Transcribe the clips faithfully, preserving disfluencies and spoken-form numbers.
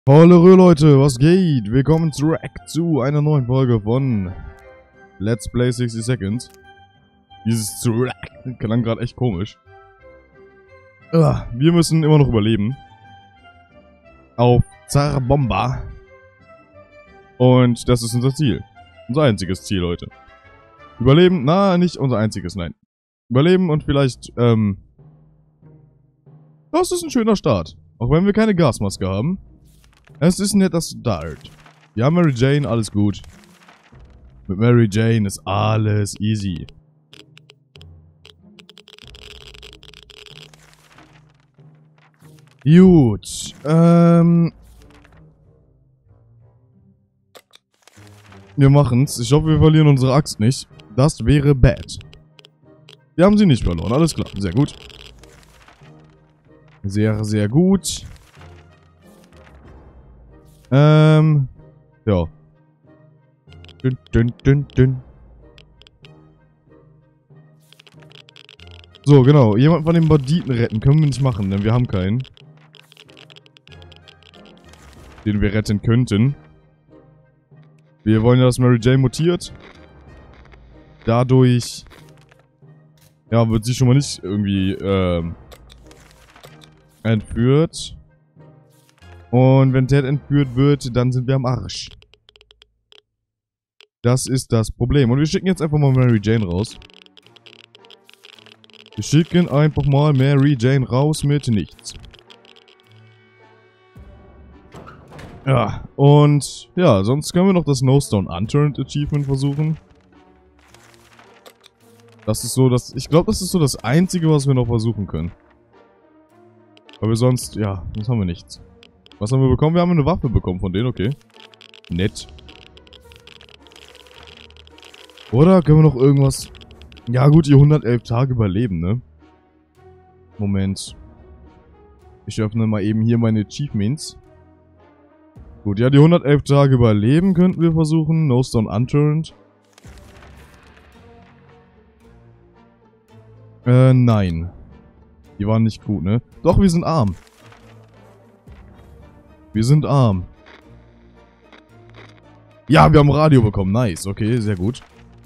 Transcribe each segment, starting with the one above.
Hallo Leute, was geht? Willkommen zurück zu einer neuen Folge von Let's Play sixty Seconds. Dieses zurück klang gerade echt komisch. Ah, wir müssen immer noch überleben. Auf Zarbomba. Und das ist unser Ziel. Unser einziges Ziel heute. Überleben, na, nicht unser einziges, nein. Überleben und vielleicht, ähm... das ist ein schöner Start. Auch wenn wir keine Gasmaske haben. Es ist ein netter Start. Ja, Mary Jane, alles gut. Mit Mary Jane ist alles easy. Gut. Ähm... Wir machen's. Ich hoffe, wir verlieren unsere Axt nicht. Das wäre bad. Wir haben sie nicht verloren. Alles klar. Sehr gut. Sehr, sehr gut. Ähm. Ja. Dün, dün, dün, dün. So, genau. Jemand von den Banditen retten können wir nicht machen, denn wir haben keinen. Den wir retten könnten. Wir wollen ja, dass Mary Jane mutiert. Dadurch... ja, wird sie schon mal nicht irgendwie, ähm... entführt. Und wenn Ted entführt wird, dann sind wir am Arsch. Das ist das Problem. Und wir schicken jetzt einfach mal Mary Jane raus. Wir schicken einfach mal Mary Jane raus mit nichts. Ja, und ja, sonst können wir noch das No Stone Unturned Achievement versuchen. Das ist so das... ich glaube, das ist so das Einzige, was wir noch versuchen können. Aber sonst, ja, sonst haben wir nichts. Was haben wir bekommen? Wir haben eine Waffe bekommen von denen, okay. Nett. Oder können wir noch irgendwas... ja gut, die hundertelf Tage überleben, ne? Moment. Ich öffne mal eben hier meine Achievements. Gut, ja, die hundertelf Tage überleben könnten wir versuchen. No Stone Unturned. Äh, nein. Die waren nicht gut, ne? Doch, wir sind arm. Wir sind arm. Ja, wir haben Radio bekommen. Nice. Okay, sehr gut.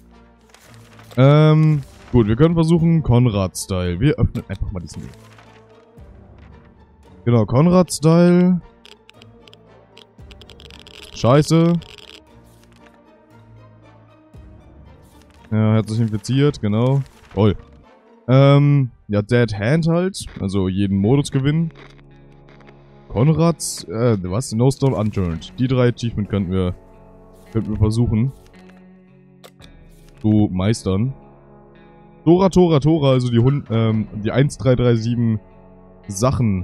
Ähm, gut, wir können versuchen Konrad-Style. Wir öffnen einfach mal diesen Weg. Genau, Konrad-Style. Scheiße. Ja, hat sich infiziert, genau. Toll. Ähm, ja, Dead Hand halt. Also jeden Modus gewinnen. Konrads, äh, was? No Stone Unturned. Die drei Achievement könnten wir, könnten wir versuchen zu meistern. Tora, Tora, Tora, also die, Hund, ähm, die eins drei drei sieben Sachen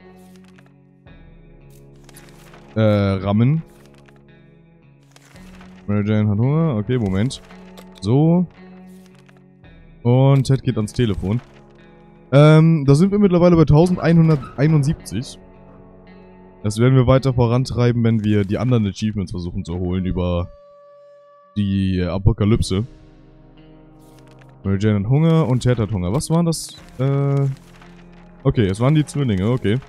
äh, rammen. Mary Jane hat Hunger. Okay, Moment. So. Und Ted geht ans Telefon. Ähm, da sind wir mittlerweile bei elfhunderteinundsiebzig. Das werden wir weiter vorantreiben, wenn wir die anderen Achievements versuchen zu holen über die Apokalypse. Mary Jane hat Hunger und Ted hat Hunger. Was waren das? Äh. Okay, es waren die Zwillinge, okay.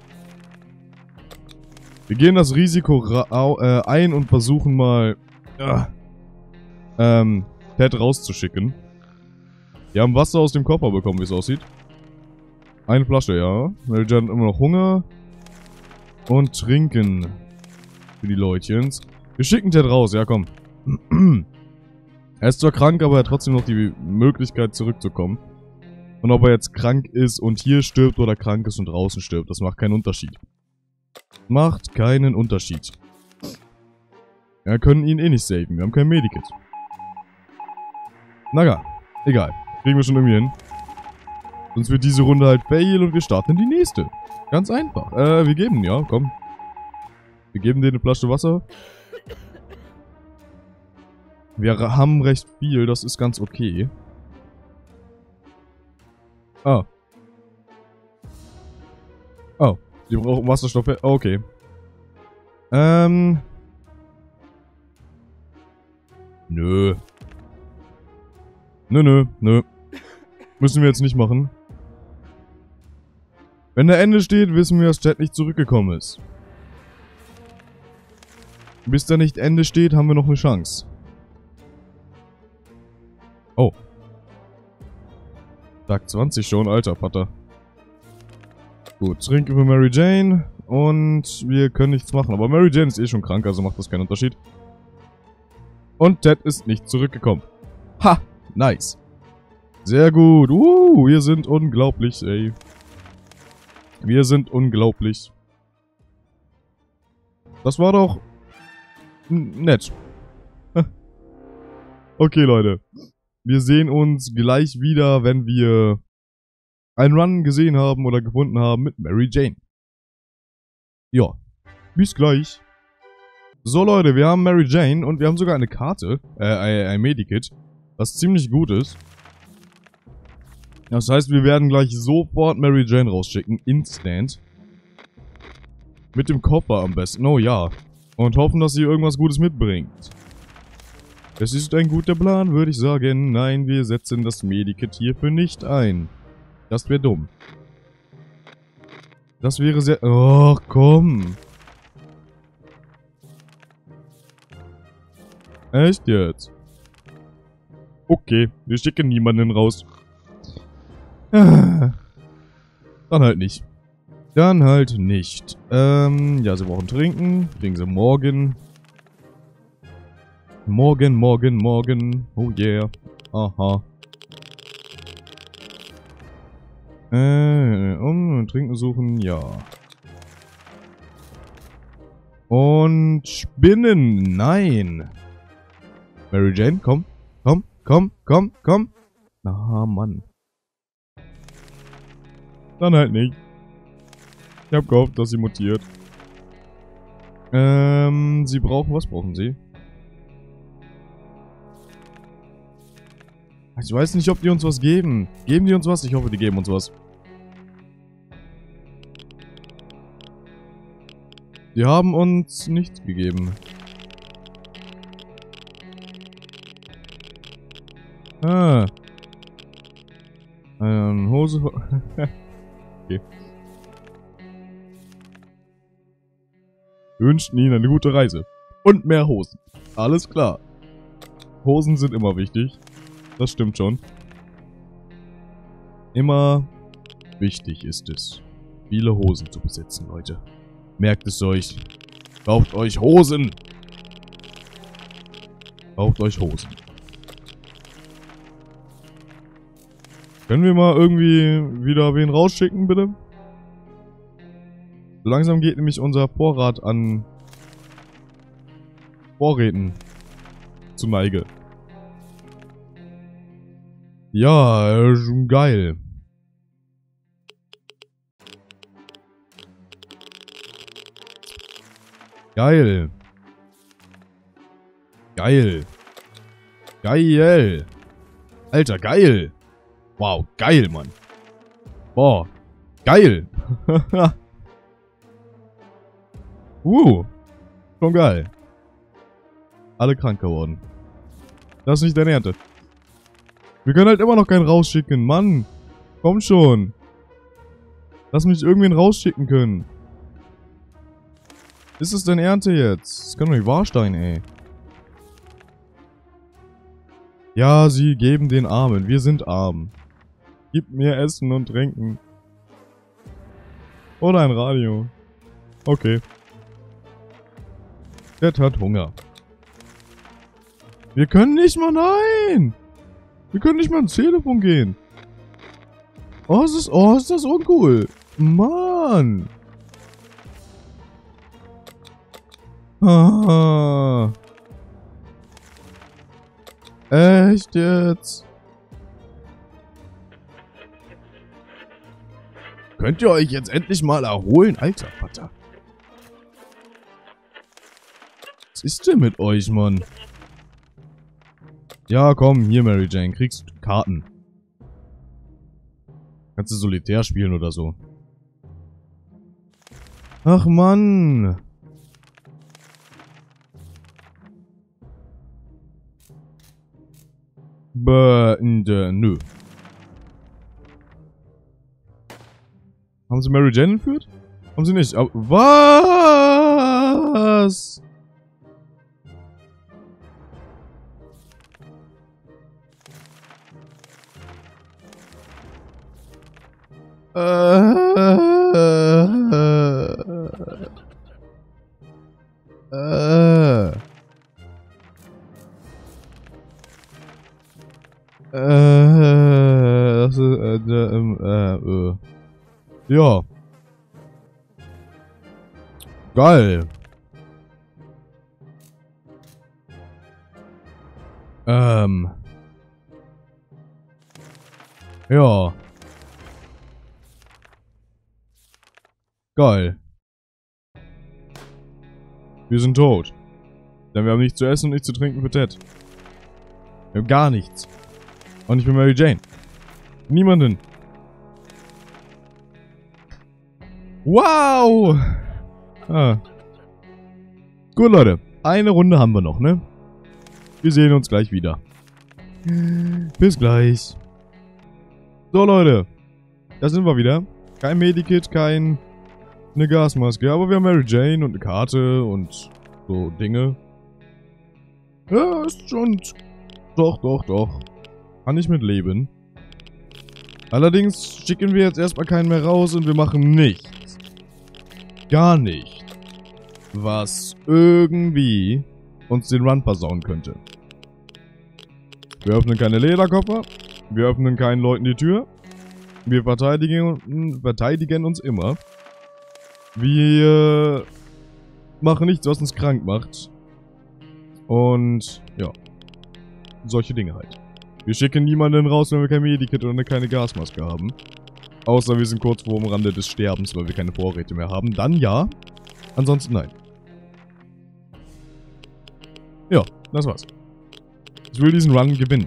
Wir gehen das Risiko äh, ein und versuchen mal äh, ähm, Ted rauszuschicken. Wir haben Wasser aus dem Koffer bekommen, wie es aussieht. Eine Flasche, ja. Mary Jane hat immer noch Hunger. Und trinken. Für die Leutchens. Wir schicken Ted raus, ja komm. Er ist zwar krank, aber er hat trotzdem noch die Möglichkeit zurückzukommen. Und ob er jetzt krank ist und hier stirbt oder krank ist und draußen stirbt, das macht keinen Unterschied. Macht keinen Unterschied. Wir können ihn eh nicht saven, wir haben kein Medikit. Naja, egal. Kriegen wir schon irgendwie hin. Sonst wird diese Runde halt fail und wir starten in die nächste. Ganz einfach. Äh, wir geben, ja, komm. Wir geben dir eine Flasche Wasser. Wir haben recht viel, das ist ganz okay. Ah. Oh, die brauchen Wasserstoff. Oh, okay. Ähm. Nö. Nö, nö, nö. Müssen wir jetzt nicht machen. Wenn der Ende steht, wissen wir, dass Ted nicht zurückgekommen ist. Bis da nicht Ende steht, haben wir noch eine Chance. Oh. Tag zwanzig schon, alter Vater. Gut, trinken wir Mary Jane und wir können nichts machen. Aber Mary Jane ist eh schon krank, also macht das keinen Unterschied. Und Ted ist nicht zurückgekommen. Ha! Nice. Sehr gut. Uh, wir sind unglaublich, ey. Wir sind unglaublich. Das war doch nett. Okay, Leute. Wir sehen uns gleich wieder, wenn wir einen Run gesehen haben oder gefunden haben mit Mary Jane. Ja, bis gleich. So, Leute, wir haben Mary Jane und wir haben sogar eine Karte, äh, ein, ein Medikit, was ziemlich gut ist. Das heißt, wir werden gleich sofort Mary Jane rausschicken, instant. Mit dem Koffer am besten, oh ja. Und hoffen, dass sie irgendwas Gutes mitbringt. Es ist ein guter Plan, würde ich sagen. Nein, wir setzen das Medikit hierfür nicht ein. Das wäre dumm. Das wäre sehr... Oh, komm. Echt jetzt? Okay, wir schicken niemanden raus. Dann halt nicht. Dann halt nicht. Ähm, ja, sie brauchen trinken. Kriegen sie morgen. Morgen, morgen, morgen. Oh yeah. Aha. Äh, um Trinken suchen, ja. Und Spinnen, nein. Mary Jane, komm, komm, komm, komm, komm. Na, Mann. Dann halt nicht. Ich hab gehofft, dass sie mutiert. Ähm, sie brauchen, was brauchen sie? Ich weiß nicht, ob die uns was geben. Geben die uns was? Ich hoffe, die geben uns was. Die haben uns nichts gegeben. Ah. Ähm, Hose... Okay. Wir wünschen Ihnen eine gute Reise. Und mehr Hosen. Alles klar. Hosen sind immer wichtig. Das stimmt schon. Immer wichtig ist es, viele Hosen zu besitzen, Leute. Merkt es euch. Kauft euch Hosen. Kauft euch Hosen. Können wir mal irgendwie wieder wen rausschicken, bitte? So langsam geht nämlich unser Vorrat an Vorräten zu Neige. Ja, schon geil. Geil. Geil. Geil. Alter, geil. Wow, geil, Mann. Boah. Geil. uh. Schon geil. Alle krank geworden. Das ist nicht deine Ernte. Wir können halt immer noch keinen rausschicken, Mann. Komm schon. Lass mich irgendwen rausschicken können. Ist es denn Ernte jetzt? Das kann doch nicht wahr sein, ey. Ja, sie geben den Armen. Wir sind arm. Gib mir Essen und Trinken. Oder ein Radio. Okay. Der hat Hunger. Wir können nicht mal, nein! Wir können nicht mal ins Telefon gehen. Oh, ist das, oh, ist das uncool. Mann. Ah. Echt jetzt? Könnt ihr euch jetzt endlich mal erholen? Alter Vater. Was ist denn mit euch, Mann? Ja, komm, hier, Mary Jane. Kriegst Karten. Kannst du Solitär spielen oder so. Ach, Mann. Bäh, nö. Haben sie Mary Jane entführt? Haben sie nicht. Aber was? Äh. Äh. Das ist, äh, äh, äh. Ja. Geil. Ähm. Ja. Geil. Wir sind tot. Denn wir haben nichts zu essen und nichts zu trinken für Ted. Wir haben gar nichts. Und nicht für Mary Jane. Niemanden. Wow! Ah. Gut, Leute. Eine Runde haben wir noch, ne? Wir sehen uns gleich wieder. Bis gleich. So, Leute. Da sind wir wieder. Kein Medikit, kein... eine Gasmaske. Aber wir haben Mary Jane und eine Karte und so Dinge. Ja, ist schon... Doch, doch, doch. Kann ich mit leben. Allerdings schicken wir jetzt erstmal keinen mehr raus und wir machen nichts. Gar nicht. Was irgendwie uns den Run versauen könnte. Wir öffnen keine Lederkoffer. Wir öffnen keinen Leuten die Tür. Wir verteidigen, verteidigen uns immer. Wir machen nichts, was uns krank macht. Und ja. Solche Dinge halt. Wir schicken niemanden raus, wenn wir kein Medikit oder keine Gasmaske haben. Außer wir sind kurz vor dem Rande des Sterbens, weil wir keine Vorräte mehr haben. Dann ja. Ansonsten nein. Ja, das war's. Ich will diesen Run gewinnen.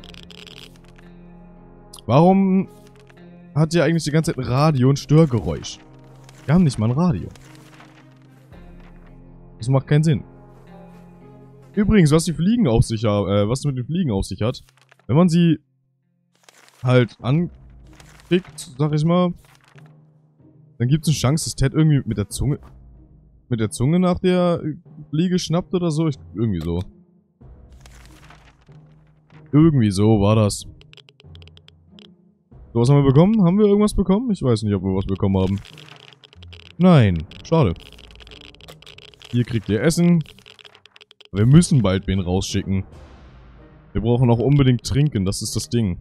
Warum hat ihr eigentlich die ganze Zeit ein Radio und Störgeräusch? Wir haben nicht mal ein Radio. Das macht keinen Sinn. Übrigens, was die Fliegen auf sich hat, äh, was mit den Fliegen auf sich hat, wenn man sie halt anklickt, sag ich mal, dann gibt es eine Chance, dass Ted irgendwie mit der Zunge mit der Zunge nach der Fliege schnappt oder so. Ich, irgendwie so. Irgendwie so war das. So, was haben wir bekommen? Haben wir irgendwas bekommen? Ich weiß nicht, ob wir was bekommen haben. Nein, schade. Hier kriegt ihr Essen. Wir müssen bald wen rausschicken. Wir brauchen auch unbedingt trinken, das ist das Ding.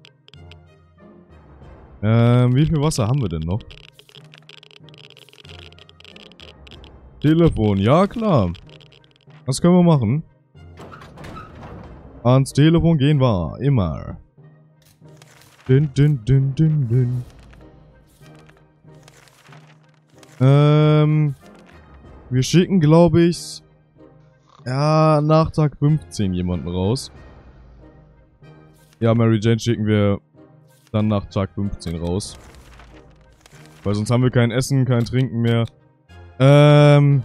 Ähm, wie viel Wasser haben wir denn noch? Telefon, ja klar. Was können wir machen? Ans Telefon gehen wir, immer. Dün, dün, dün, dün, dün. Ähm, wir schicken, glaube ich, ja, nach Tag fünfzehn jemanden raus. Ja, Mary Jane schicken wir dann nach Tag fünfzehn raus. Weil sonst haben wir kein Essen, kein Trinken mehr. Ähm.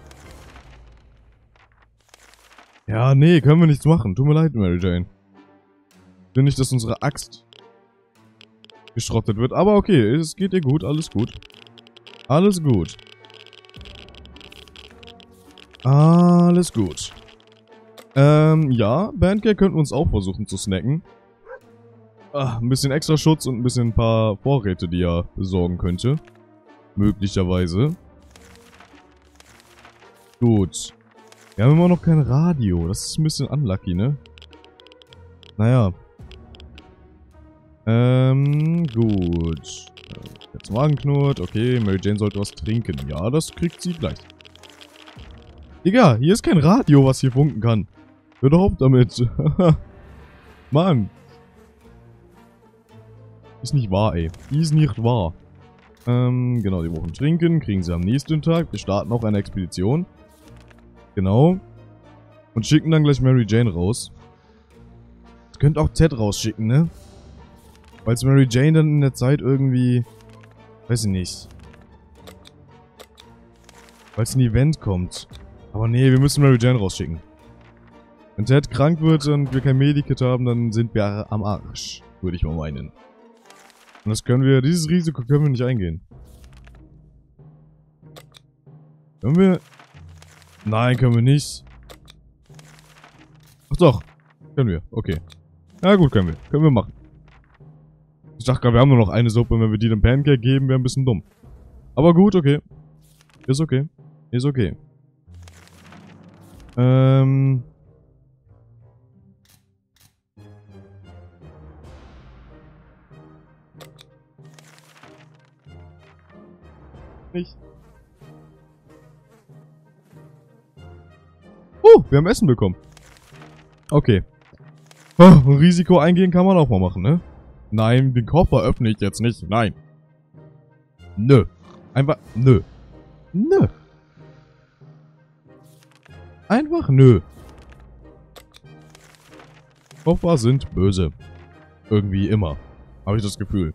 Ja, nee, können wir nichts machen. Tut mir leid, Mary Jane. Ich will nicht, dass unsere Axt geschrottet wird. Aber okay, es geht ihr gut, alles gut. Alles gut. Alles gut. Ähm, ja, Bandcare könnten wir uns auch versuchen zu snacken. Ah, ein bisschen extra Schutz und ein bisschen ein paar Vorräte, die er besorgen könnte. Möglicherweise. Gut. Wir haben immer noch kein Radio. Das ist ein bisschen unlucky, ne? Naja. Ähm, gut. Jetzt Magen knurrt. Okay, Mary Jane sollte was trinken. Ja, das kriegt sie gleich. Digga, hier ist kein Radio, was hier funken kann. Hör doch auf damit. Mann. Ist nicht wahr, ey. Ist nicht wahr. Ähm, genau, die brauchen trinken. Kriegen sie am nächsten Tag. Wir starten auch eine Expedition. Genau. Und schicken dann gleich Mary Jane raus. Ihr könnt auch Ted rausschicken, ne? Weil Mary Jane dann in der Zeit irgendwie... Weiß ich nicht. Weil es ein Event kommt. Aber nee, wir müssen Mary Jane rausschicken. Wenn Ted krank wird und wir kein Medikit haben, dann sind wir am Arsch. Würde ich mal meinen. Und das können wir... Dieses Risiko können wir nicht eingehen. Können wir... Nein, können wir nicht. Ach doch. Können wir. Okay. Na gut, können wir. Können wir machen. Ich dachte gerade, wir haben nur noch eine Suppe. Wenn wir die dem Pancake geben, wäre ein bisschen dumm. Aber gut, okay. Ist okay. Ist okay. Ähm... Nicht. Oh, wir haben Essen bekommen. Okay. Oh, ein Risiko eingehen kann man auch mal machen, ne? Nein, den Koffer öffne ich jetzt nicht. Nein. Nö. Einfach nö. Nö. Einfach nö. Koffer sind böse. Irgendwie immer. Habe ich das Gefühl.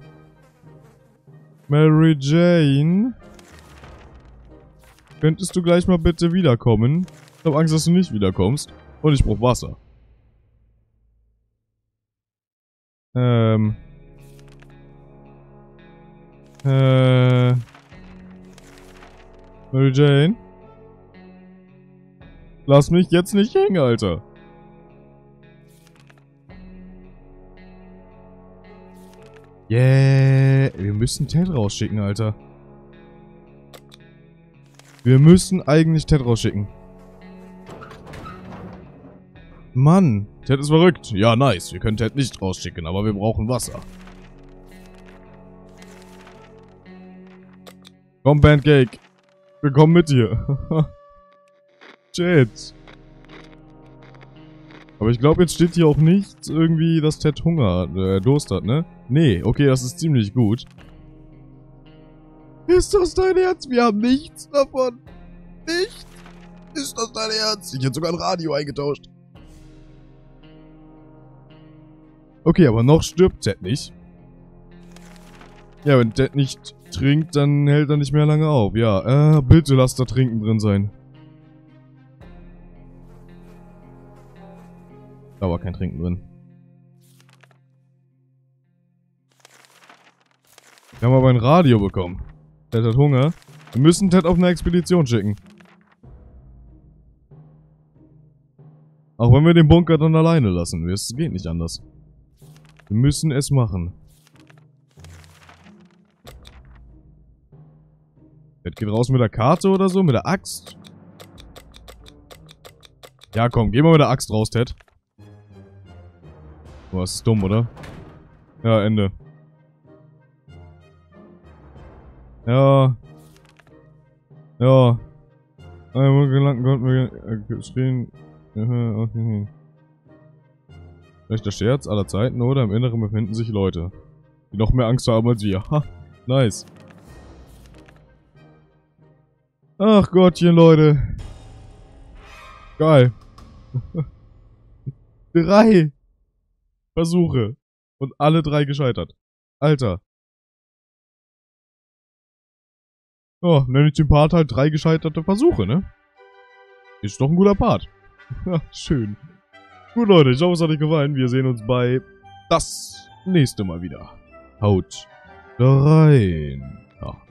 Mary Jane? Könntest du gleich mal bitte wiederkommen? Ich habe Angst, dass du nicht wiederkommst. Und ich brauche Wasser. Ähm. Äh. Mary Jane? Lass mich jetzt nicht hängen, Alter. Yeah. Wir müssen Ted rausschicken, Alter. Wir müssen eigentlich Ted rausschicken. Mann, Ted ist verrückt. Ja, nice. Wir können Ted nicht rausschicken, aber wir brauchen Wasser. Komm, Pancake. Wir kommen mit dir. Shit. Aber ich glaube, jetzt steht hier auch nicht irgendwie, dass Ted Hunger hat, äh, Durst hat, ne? Nee, okay, das ist ziemlich gut. Ist das dein Ernst? Wir haben nichts davon. Nichts? Ist das dein Ernst? Ich hätte sogar ein Radio eingetauscht. Okay, aber noch stirbt Ted nicht. Ja, wenn Ted nicht trinkt, dann hält er nicht mehr lange auf. Ja, äh, bitte lass da Trinken drin sein. Da war kein Trinken drin. Wir haben aber ein Radio bekommen. Ted hat Hunger. Wir müssen Ted auf eine Expedition schicken. Auch wenn wir den Bunker dann alleine lassen. Es geht nicht anders. Wir müssen es machen. Ted geht raus mit der Karte oder so, mit der Axt. Ja, komm, geh mal mit der Axt raus, Ted. Oh, das ist dumm, oder? Ja, Ende. Ja. Ja. Einmal gelangt konnten wir stehen. Okay. Schlechter Scherz aller Zeiten, oder? Im Inneren befinden sich Leute, die noch mehr Angst haben als wir. Ha, nice. Ach Gottchen, Leute. Geil. Drei Versuche. Und alle drei gescheitert. Alter. Oh, nenne ich den Part halt drei gescheiterte Versuche, ne? Ist doch ein guter Part. Schön. Gut, Leute, ich hoffe, es hat euch gefallen. Wir sehen uns bei das nächste Mal wieder. Haut rein. Ja.